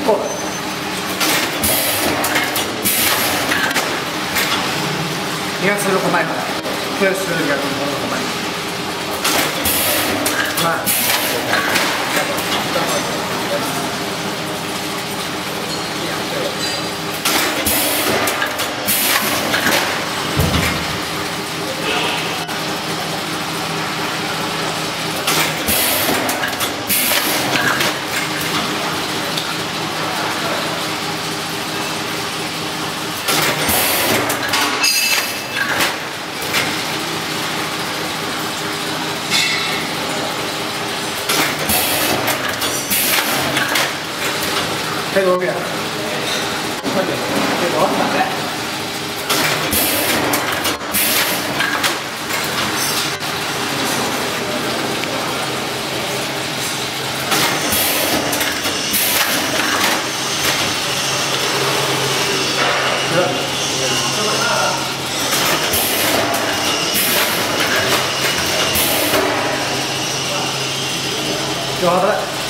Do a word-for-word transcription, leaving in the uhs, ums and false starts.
結構気がすることないからプレスする逆にものことないまあ这多远？快点，这多少来？有好的。